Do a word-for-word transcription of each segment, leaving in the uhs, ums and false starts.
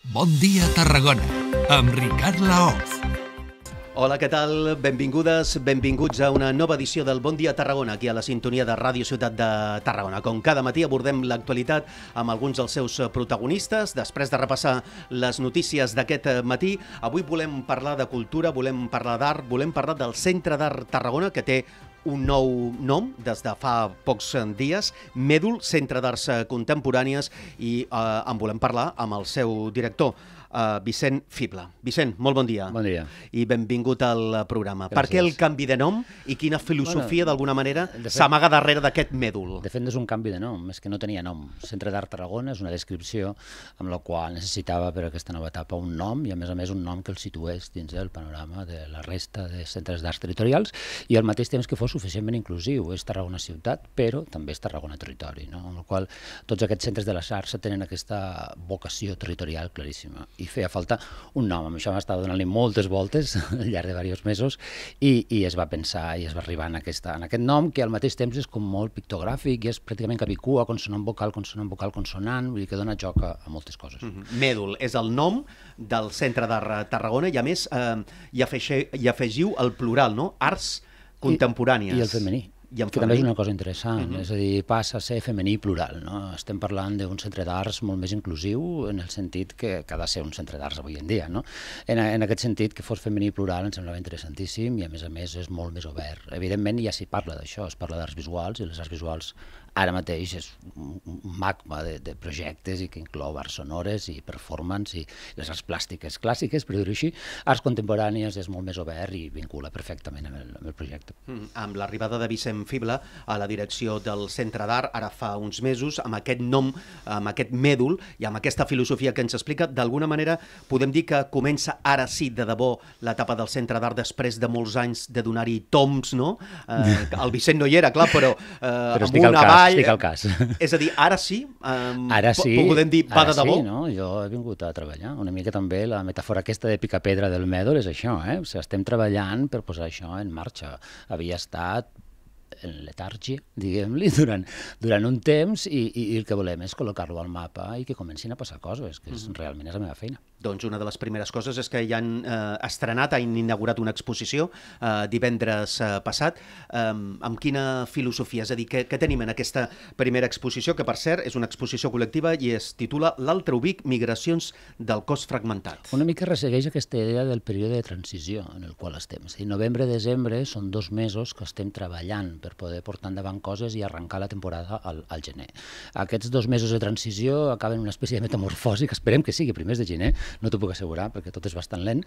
Bon dia, Tarragona, amb Ricard Laoz. Hola, què tal? Benvingudes, benvinguts a una nova edició del Bon dia Tarragona, aquí a la sintonia de Ràdio Ciutat de Tarragona. Com cada matí abordem l'actualitat amb alguns dels seus protagonistes. Després de repassar les notícies d'aquest matí, avui volem parlar de cultura, volem parlar d'art, volem parlar del Centre d'Art Tarragona, que té un nou nom des de fa pocs dies, Mèdul, Centre d'Arts Contemporànies, i eh, en volem parlar amb el seu director, Uh, Vicent Fibla. Vicent, molt bon dia. Bon dia. I benvingut al programa. Gràcies. Per què el canvi de nom i quina filosofia, bueno, d'alguna manera, fet, s'amaga darrere d'aquest Mèdul? De fet, no és un canvi de nom, és que no tenia nom. Centre d'Art Tarragona és una descripció amb la qual necessitava per a aquesta nova etapa un nom i, a més a més, un nom que el situés dins del panorama de la resta de centres d'arts territorials i al mateix temps que fos suficientment inclusiu. És Tarragona ciutat, però també és Tarragona territori, no? Amb la qual tots aquests centres de les arts tenen aquesta vocació territorial claríssima. I feia falta un nom. Amb això m'estava donant-li moltes voltes al llarg de diversos mesos i, i es va pensar i es va arribar en, aquesta, en aquest nom, que al mateix temps és com molt pictogràfic i és pràcticament capicua, consonant vocal, consonant vocal, consonant, vull dir que dona joc a, a moltes coses. Mm-hmm. Mèdul és el nom del Centre d'Art Tarragona i, a més, eh, hi, afegiu, hi afegiu el plural, no? Arts contemporànies. I, i el femení. I que també és una cosa interessant, uh-huh. És a dir, passa a ser femení i plural, no? Estem parlant d'un centre d'arts molt més inclusiu en el sentit que, que ha de ser un centre d'arts avui en dia, no? En, en aquest sentit, que fos femení i plural em semblava interessantíssim i, a més a més, és molt més obert. Evidentment, ja s'hi parla d'això, es parla d'arts visuals i les arts visuals ara mateix és un magma de, de projectes i que inclou arts sonores i performance i les arts plàstiques clàssiques, per dir-ho així. Arts contemporànies és molt més obert i vincula perfectament amb el, amb el projecte. Mm, amb l'arribada de Vicent Fibla a la direcció del Centre d'Art, ara fa uns mesos, amb aquest nom, amb aquest Mèdul i amb aquesta filosofia que ens explica, d'alguna manera podem dir que comença ara sí de debò l'etapa del Centre d'Art després de molts anys de donar-hi toms, no? Eh, el Vicent no hi era, clar, però, eh, però amb una vall... Estic al cas. És a dir, ara sí, um, ara sí, podem dir, va ara de debò? Sí, no? Jo he vingut a treballar. Una mica també la metàfora aquesta de picar-pedra del Mèdul és això, eh? O sigui, estem treballant per posar això en marxa. Havia estat en letàrgia, diguem-li, durant, durant un temps i, i, i el que volem és col·locar-lo al mapa i que comencin a passar coses, que és, mm-hmm. realment és la meva feina. Doncs una de les primeres coses és que ja han eh, estrenat, han inaugurat una exposició eh, divendres eh, passat. Eh, amb quina filosofia? És a dir, què, què tenim en aquesta primera exposició, que per cert és una exposició col·lectiva i es titula L'altre ubic, migracions del cos fragmentat. Una mica ressegueix aquesta idea del període de transició en el qual estem. És a dir, novembre-desembre són dos mesos que estem treballant per poder portar endavant coses i arrencar la temporada al, al gener. Aquests dos mesos de transició acaben una espècie de metamorfosi, que esperem que sigui primers de gener, no t'ho puc assegurar perquè tot és bastant lent.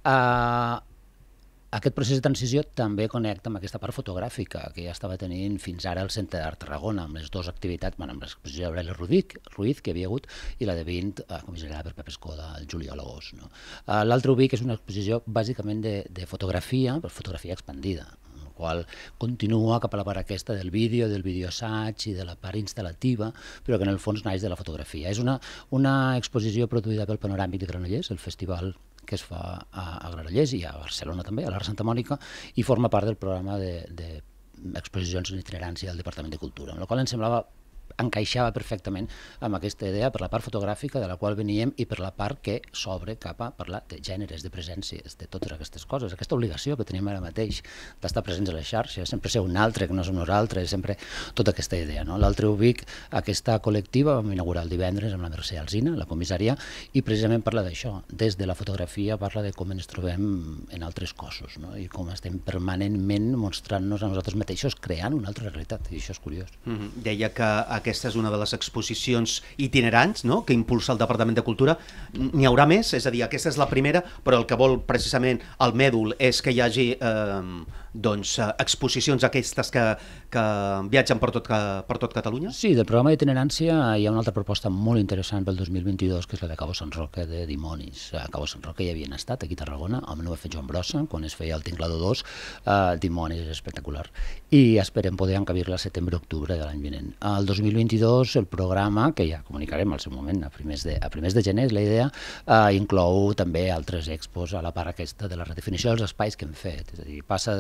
Uh, aquest procés de transició també connecta amb aquesta part fotogràfica que ja estava tenint fins ara el Centre d'Art Tarragona, amb les dues activitats, bueno, amb l'exposició d'Aureli Ruiz, Ruiz, que hi havia hagut, i la de vint, uh, comissariada per Pep Escoda, el juliol agost. No? Uh, L'altre ubic és una exposició bàsicament de, de fotografia, però fotografia expandida, qual continua cap a la part aquesta del vídeo, del videoassaig i de la part instal·lativa, però que en el fons naix de la fotografia. És una, una exposició produïda pel Panoràmic de Granollers, el festival que es fa a, a Granollers i a Barcelona també, a l'Arc Santa Mònica, i forma part del programa d'exposicions de, de en itinerància del Departament de Cultura, amb la qual em semblava encaixava perfectament amb aquesta idea per la part fotogràfica de la qual veníem i per la part que s'obre cap a parlar de gèneres, de presències, de totes aquestes coses, aquesta obligació que tenim ara mateix d'estar presents a les xarxes, sempre ser un altre que no som nosaltres, sempre tota aquesta idea. No? L'altre ubic, aquesta col·lectiva, vam inaugurar el divendres amb la Mercè Alsina, la comissària, i precisament parla d'això, des de la fotografia parla de com ens trobem en altres cossos, no? I com estem permanentment mostrant-nos a nosaltres mateixos creant una altra realitat, i això és curiós. Mm-hmm. Deia que aquesta és una de les exposicions itinerants, no?, que impulsa el Departament de Cultura. N'hi haurà més? És a dir, aquesta és la primera, però el que vol precisament el Mèdul és que hi hagi eh, doncs, exposicions aquestes que, que viatgen per tot, per tot Catalunya? Sí, del programa d'itinerància hi ha una altra proposta molt interessant pel dos mil vint-i-dos, que és la de Cabo Sant Roque de Dimonis. A Cabo Sant Roque ja havien estat, aquí a Tarragona, amb no ho ha fet Joan Brossa, quan es feia el Tinclador dos, uh, Dimonis és espectacular. I esperem poder encabir-la a setembre-octubre de l'any vinent. El dos mil vint-i-dos el programa, que ja comunicarem al seu moment, a primers de, a primers de gener, és la idea, uh, inclou també altres expos a la part aquesta de la redefinició dels espais que hem fet. És a dir, passa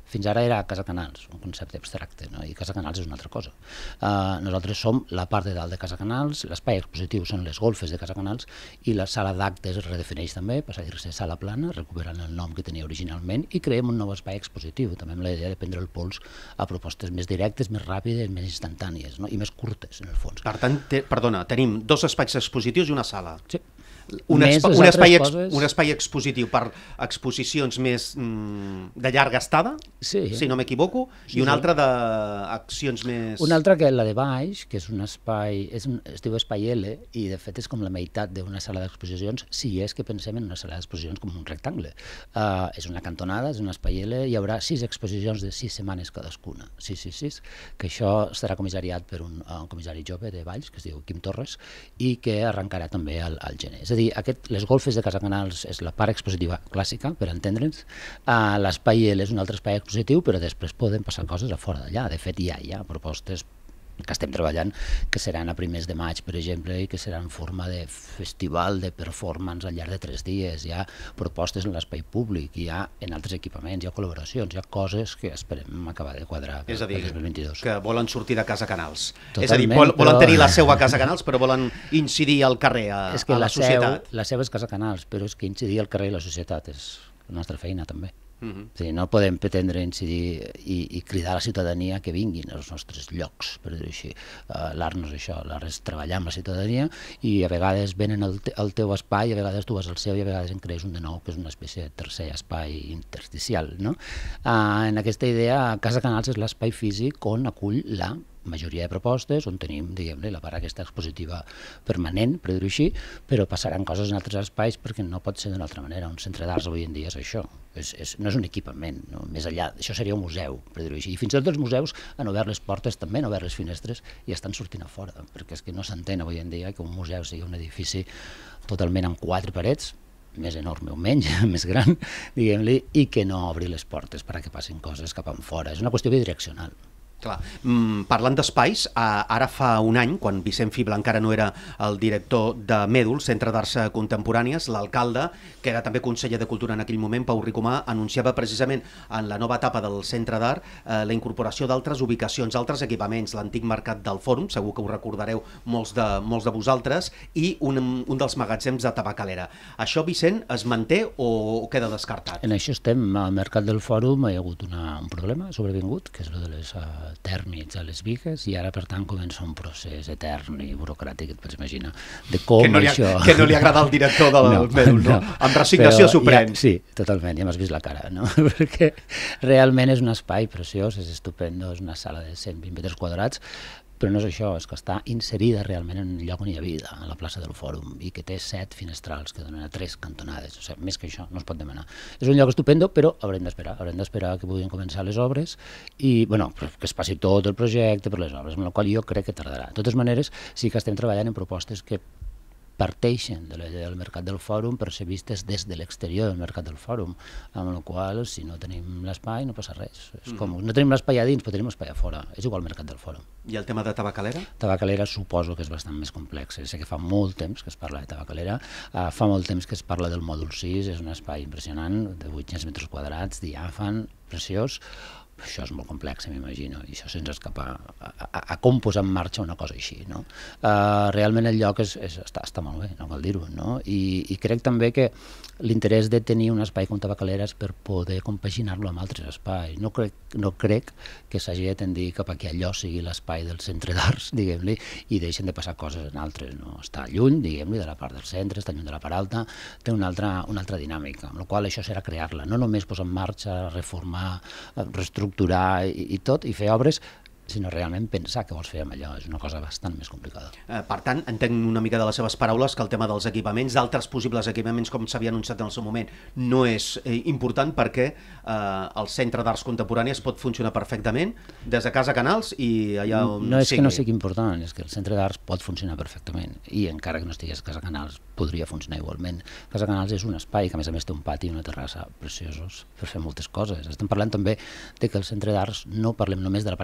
Fins ara era Casa Canals, un concepte abstracte, no? I Casa Canals és una altra cosa. Uh, nosaltres som la part de dalt de Casa Canals, l'espai expositiu són les golfes de Casa Canals i la sala d'actes es redefineix també, passa a dir-se sala plana, recuperant el nom que tenia originalment, i creem un nou espai expositiu, també amb la idea de prendre el pols a propostes més directes, més ràpides, més instantànies, no? I més curtes, en el fons. Per tant, te, perdona, tenim dos espais expositius i una sala. Sí. Un, espa, un, espai ex, coses... un espai expositiu per exposicions més mm, de llarga estada, sí. si no m'equivoco, sí, i un sí. altre d'accions més... Un altre que la de baix, que és un espai, és un, es diu espai L, i de fet és com la meitat d'una sala d'exposicions, si és que pensem en una sala d'exposicions com un rectangle. Uh, és una cantonada, és un espai L, hi haurà sis exposicions de sis setmanes cadascuna, sis, sis, sis, que això estarà comissariat per un, un comissari jove de Valls, que es diu Quim Torres, i que arrencarà també al, al gener. És a dir, aquest, les golfes de Casa Canals és la part expositiva clàssica, per entendre'ns. Uh, L'espai L és un altre espai expositiu, però després poden passar coses a fora d'allà. De fet, ja hi ha propostes que estem treballant, que seran a primers de maig, per exemple, i que seran en forma de festival de performance al llarg de tres dies. Hi ha propostes en l'espai públic, hi ha en altres equipaments, hi ha col·laboracions, hi ha coses que esperem acabar de quadrar per, és a dir, per dos mil vint-i-dos. Que volen sortir de Casa Canals. Totalment, és a dir, volen però... tenir la seu a Casa Canals, però volen incidir al carrer, a, és que a la, la societat. Seu, la seu és Casa Canals, però és que incidir al carrer i la societat és la nostra feina, també. Uh -huh. Sí, no podem pretendre incidir i, i cridar a la ciutadania que vinguin als nostres llocs, per dir-ho així. Uh, L'art no és això, l'art és treballar amb la ciutadania i a vegades venen al, te, al teu espai, a vegades tu vas al seu i a vegades en crees un de nou, que és una espècie de tercer espai intersticial, no? Uh, en aquesta idea, Casa Canals és l'espai físic on acull la majoria de propostes, on tenim, diguem-ne, la part aquesta expositiva permanent, per dir-ho així, però passaran coses en altres espais perquè no pot ser d'una altra manera. Un centre d'arts avui en dia és això, és, és, no és un equipament, no? Més enllà, això seria un museu, per dir-ho així. I fins i tot els museus han obert les portes, també han obert les finestres i estan sortint a fora, perquè és que no s'entén avui en dia que un museu sigui un edifici totalment amb quatre parets, més enorme o menys, més gran, diguem-li, i que no obri les portes perquè passin coses cap enfora. És una qüestió bidireccional. Clar. Mm, parlant d'espais, ara fa un any, quan Vicent Fibla encara no era el director de Mèdul, Centre d'Arts Contemporànies, l'alcalde, que era també conseller de Cultura en aquell moment, Pau Ricomà, anunciava precisament en la nova etapa del Centre d'Art eh, la incorporació d'altres ubicacions, altres equipaments, l'antic mercat del Fòrum, segur que ho recordareu molts de, molts de vosaltres, i un, un dels magatzems de Tabacalera. Això, Vicent, es manté o, o queda descartat? En això estem. Al mercat del Fòrum hi ha hagut una, un problema sobrevingut, que és el de les... Uh, tèrmits a les bigues, i ara, per tant, comença un procés etern i burocràtic, et pots imaginar, de com que no li, això... Que no li agrada al director del no, Mèdul, no? no? Amb resignació s'ho pren. Ja, sí, totalment, ja m'has vist la cara, no? Perquè realment és un espai preciós, és estupendo, és una sala de cent vint metres quadrats, però no és això, és que està inserida realment en un lloc on hi ha vida, a la plaça del Fòrum, i que té set finestrals que donen a tres cantonades, o sigui, més que això no es pot demanar. És un lloc estupendo, però haurem d'esperar, haurem d'esperar que puguin començar les obres i, bueno, que es passi tot el projecte per les obres, amb la qual jo crec que tardarà. De totes maneres, sí que estem treballant en propostes que parteixen de la idea del mercat del Fòrum per ser vistes des de l'exterior del mercat del Fòrum, amb la qual, si no tenim l'espai, no passa res. És mm. com, no tenim l'espai a dins, però tenim l'espai a fora. És igual el mercat del Fòrum. I el tema de Tabacalera? Tabacalera suposo que és bastant més complex. Sé que fa molt temps que es parla de Tabacalera, uh, fa molt temps que es parla del mòdul sis, és un espai impressionant, de vuit-cents metres quadrats, diàfan, preciós. Això és molt complex, m'imagino, i això sense escapar a, a, a com posar en marxa una cosa així, no? Uh, realment el lloc és, és, està, està molt bé, no cal dir-ho, no? I, i crec també que l'interès de tenir un espai com Tabacalera és per poder compaginar-lo amb altres espais. No crec, no crec que s'hagi de tendir cap a que allò sigui l'espai del centre d'arts, diguem-li, i deixen de passar coses en altres, no? Està lluny, diguem-li, de la part del centre, està lluny de la part alta, té una altra, una altra dinàmica, amb la qual això serà crear-la, no només posar en marxa, reformar, reestructurar i, i tot, i fer obres, sinó realment pensar què vols fer amb allò. És una cosa bastant més complicada. Eh, per tant, entenc una mica de les seves paraules que el tema dels equipaments, d'altres possibles equipaments, com s'havia anunciat en el seu moment, no és eh, important perquè eh, el Centre d'Arts Contemporànies pot funcionar perfectament des de Casa Canals i allà on No és sigui. que no sigui important, és que el Centre d'Arts pot funcionar perfectament i encara que no estigués a Casa Canals podria funcionar igualment. Casa Canals és un espai que a més a més té un pati i una terrassa preciosos per fer moltes coses. Estem parlant també de que el Centre d'Arts no parlem només de la part expositiva,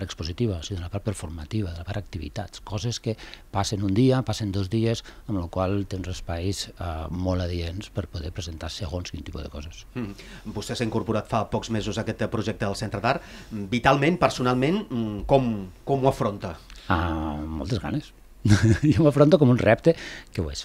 narrativa, sinó de la part performativa, de la part activitats, coses que passen un dia, passen dos dies, amb el qual tens espais eh, molt adients per poder presentar segons quin tipus de coses. Mm. Vostè s'ha incorporat fa pocs mesos a aquest projecte del Centre d'Art. Vitalment, personalment, com, com ho afronta? Ah, moltes ganes. Jo m'afronto com un repte que ho és,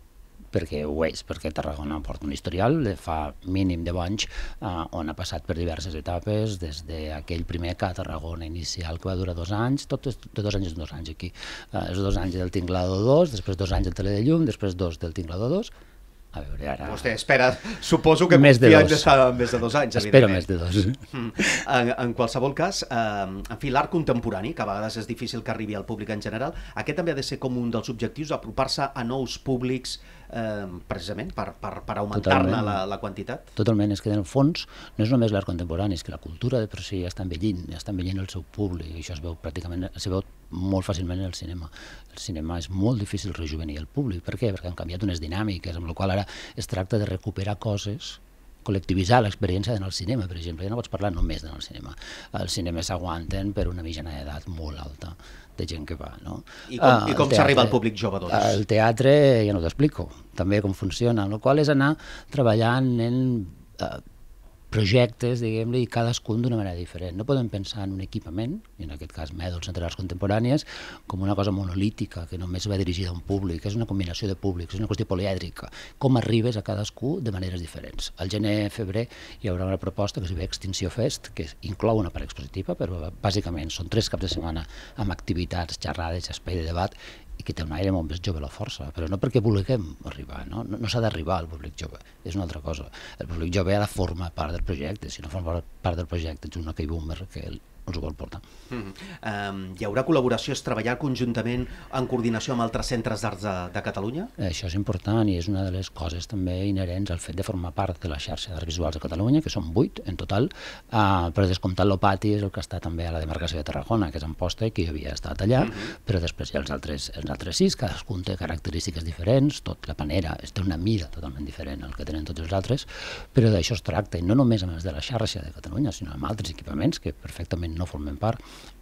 perquè ho és, perquè Tarragona porta un historial de fa mínim deu anys eh, on ha passat per diverses etapes, des d'aquell primer K a Tarragona inicial que va durar dos anys, tot és, de dos anys en dos anys aquí, eh, els dos anys del Tinglado dos, després dos anys del Tele de Llum, després dos del Tinglado dos. A veure, ara... Vostè espera, suposo que més de confia dos. en estar més de dos anys, Espero evidentment. més de dos. Mm. En, en qualsevol cas, eh, en fi, l'art contemporani, que a vegades és difícil que arribi al públic en general, aquest també ha de ser com un dels objectius, apropar-se a nous públics, eh, precisament, per, per, per augmentar-ne la, la quantitat? Totalment, és que en el fons no és només l'art contemporani, és que la cultura de per si ja està envellint, ja està envellint el seu públic, i això es veu pràcticament, es veu molt fàcilment en el cinema. El cinema és molt difícil rejuvenir el públic. Per què? Perquè han canviat unes dinàmiques, amb la qual ara es tracta de recuperar coses, col·lectivitzar l'experiència d'anar al cinema, per exemple. Ja no pots parlar només d'anar al cinema. Els cinemes s'aguanten per una mitjana d'edat molt alta de gent que va, no? I com, uh, com s'arriba al públic jove, doncs? El teatre, ja no t'explico, també com funciona, amb la qual és anar treballant en uh, projectes, diguem-li, i cadascun d'una manera diferent. No podem pensar en un equipament, i en aquest cas Mèdol, Centre d'Arts Contemporànies, com una cosa monolítica, que només va dirigida a un públic, és una combinació de públics, és una qüestió polièdrica. Com arribes a cadascú de maneres diferents. Al gener-febrer hi haurà una proposta que es diu Extinció Fest, que inclou una part expositiva, però bàsicament són tres caps de setmana amb activitats, xerrades, espai de debat, i que té un aire molt més jove a la força, però no perquè vulguem arribar, no, no, no s'ha d'arribar al públic jove, és una altra cosa. El públic jove ha de formar part del projecte, si no forma part del projecte ets un ok boomer que ens ho vol portar. Mm-hmm. um, hi haurà col·laboració, es treballar conjuntament en coordinació amb altres centres d'arts de, de Catalunya? Això és important i és una de les coses també inherents al fet de formar part de la xarxa d'arts visuals de Catalunya, que són vuit en total, uh, però descomptant l'Opati és el que està també a la demarcació de Tarragona, que és Amposta i que jo havia estat allà, mm-hmm. però després hi ha els altres, els altres sis, cadascun té característiques diferents, tot la panera té una mida totalment diferent al que tenen tots els altres, però d'això es tracta, i no només amb els de la xarxa de Catalunya, sinó amb altres equipaments que perfectament no formen part,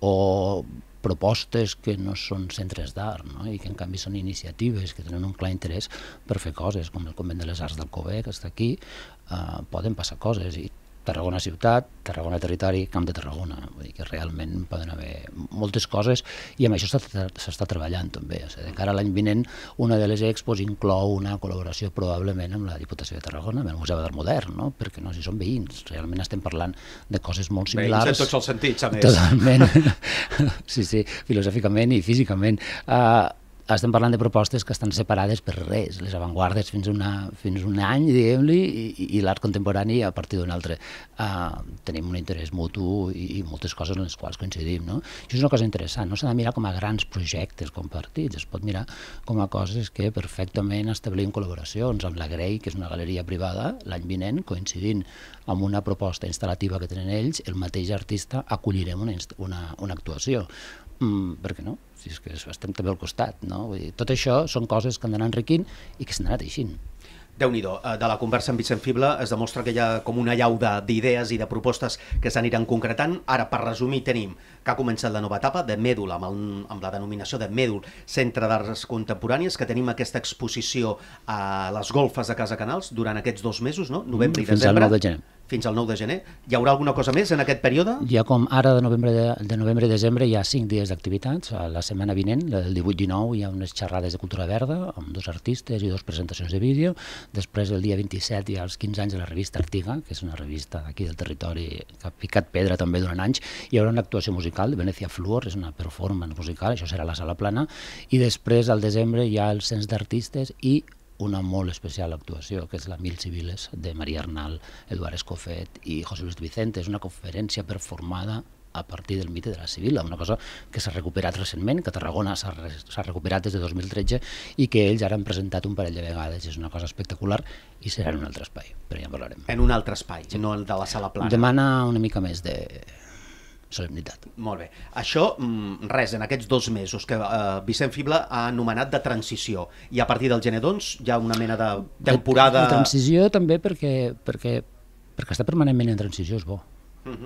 o propostes que no són centres d'art, no? I que en canvi són iniciatives que tenen un clar interès per fer coses, com el Convent de les Arts d'Alcover, que està aquí, eh, poden passar coses, i Tarragona ciutat, Tarragona territori, Camp de Tarragona, vull dir que realment poden haver moltes coses i amb això s'està treballant també. O sigui, de cara a l'any vinent, una de les expos inclou una col·laboració probablement amb la Diputació de Tarragona, amb el Museu d'Art Modern, no? Perquè no, si són veïns, realment estem parlant de coses molt similars. Veïns en tots els sentits, a més. Totalment, sí, sí, filosòficament i físicament. Uh, Estem parlant de propostes que estan separades per res, les avantguardes fins, una, fins un any, diguem-li, i, i l'art contemporani a partir d'un altre. Uh, tenim un interès mutu i, i moltes coses en les quals coincidim, no? Això és una cosa interessant, no s'ha de mirar com a grans projectes compartits, es pot mirar com a coses que perfectament establim col·laboracions amb la Grey, que és una galeria privada, l'any vinent, coincidint amb una proposta instal·lativa que tenen ells, el mateix artista acollirem una, una, una actuació. Mm, per què no? Si és que estem també al costat, no? Vull dir, tot això són coses que han d'anar enriquint i que s'han anat eixint. Déu-n'hi-do, de la conversa amb Vicent Fibla es demostra que hi ha com una llau d'idees i de propostes que s'aniran concretant. Ara, per resumir, tenim que ha començat la nova etapa de Mèdol, amb, el, amb la denominació de Mèdol, Centre d'Arts Contemporànies, que tenim aquesta exposició a les golfes de Casa Canals durant aquests dos mesos, no? Novembre i Fins desembre. al nou de gener. Fins al nou de gener. Hi haurà alguna cosa més en aquest període? Hi ha com ara de novembre, de, de novembre i desembre hi ha cinc dies d'activitats. La setmana vinent, el divuit dinou, hi ha unes xerrades de cultura verda amb dos artistes i dues presentacions de vídeo. Després, el dia vint-i-set, hi ha els quinze anys de la revista Artiga, que és una revista d'aquí del territori que ha picat pedra també durant anys. Hi haurà una actuació musical de Venecia Fluor, és una performance musical, això serà a la Sala Plana. I després, al desembre, hi ha el cens d'artistes i una molt especial actuació, que és la Mil Civiles de Maria Arnal, Eduard Escofet i José Luis Vicente. És una conferència performada a partir del mite de la Sibila, una cosa que s'ha recuperat recentment, que a Tarragona s'ha recuperat des de dos mil tretze i que ells ara han presentat un parell de vegades. És una cosa espectacular i serà en un altre espai, però ja en parlarem. En un altre espai, sí. No el de la Sala Plana. Demana una mica més de solemnitat. Molt bé. Això, res, en aquests dos mesos que uh, Vicent Fibla ha anomenat de transició, i a partir del gener, doncs, hi ha una mena de temporada... La transició també perquè, perquè, perquè estar permanentment en transició és bo. Uh-huh.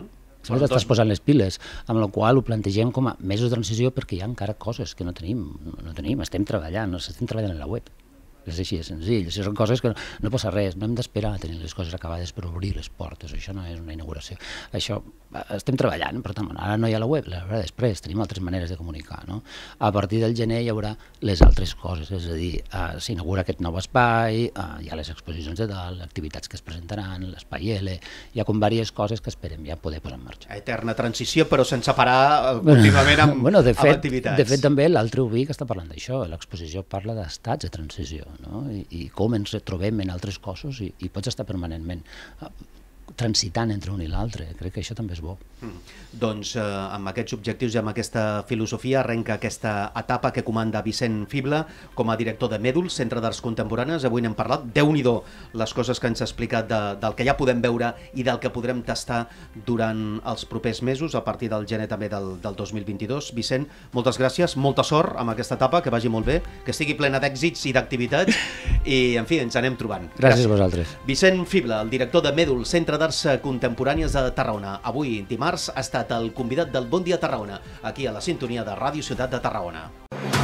Sempre t'estàs posant les piles, amb la qual ho plantegem com a mesos de transició perquè hi ha encara coses que no tenim, no tenim, estem treballant, no estem treballant en la web. És així de senzill, són coses que no, no passa res, no hem d'esperar a tenir les coses acabades per obrir les portes, això no és una inauguració. Això, estem treballant, per tant, ara no hi ha la web, la veurà després, tenim altres maneres de comunicar, no? A partir del gener hi haurà les altres coses, és a dir, uh, s'inaugura aquest nou espai, uh, hi ha les exposicions de dalt, activitats que es presentaran, l'espai L, hi ha com diverses coses que esperem ja poder posar en marxa. Eterna transició, però sense parar contínuament amb, bueno, de fet, amb activitats. De fet, també l'altre Ubic està parlant d'això, l'exposició parla d'estats de transició, no? I, i com ens retrobem en altres cossos i, i pots estar permanentment transitant entre un i l'altre, crec que això també és bo. Mm. Doncs eh, amb aquests objectius i amb aquesta filosofia arrenca aquesta etapa que comanda Vicent Fibla com a director de Mèdul, Centre d'Arts Contemporanes. Avui n'hem parlat, Déu-n'hi-do les coses que ens ha explicat de, del que ja podem veure i del que podrem tastar durant els propers mesos, a partir del gener també del, del dos mil vint-i-dos. Vicent, moltes gràcies, molta sort amb aquesta etapa, que vagi molt bé, que estigui plena d'èxits i d'activitats i, en fi, ens anem trobant. Gràcies, gràcies a vosaltres. Vicent Fibla, el director de Mèdul, Centre d'Arts Contemporànies de Tarragona. Avui, dimarts, ha estat el convidat del Bon Dia Tarragona, aquí a la sintonia de Ràdio Ciutat de Tarragona.